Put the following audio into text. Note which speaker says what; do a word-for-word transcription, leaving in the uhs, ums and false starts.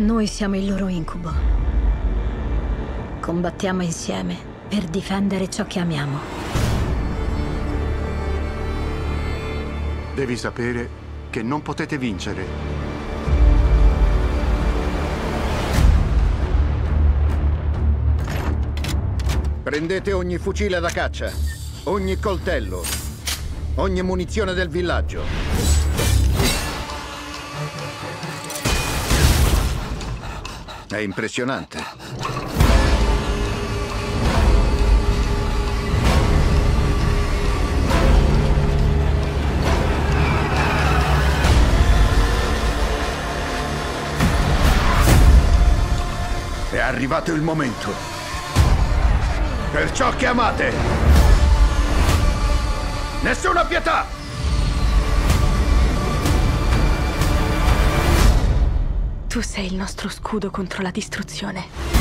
Speaker 1: Noi siamo il loro incubo. Combattiamo insieme per difendere ciò che amiamo.
Speaker 2: Devi sapere che non potete vincere.
Speaker 3: Prendete ogni fucile da caccia, ogni coltello, ogni munizione del villaggio. È impressionante. È arrivato il momento. Per ciò che amate. Nessuna pietà!
Speaker 4: Tu sei il nostro scudo contro la distruzione.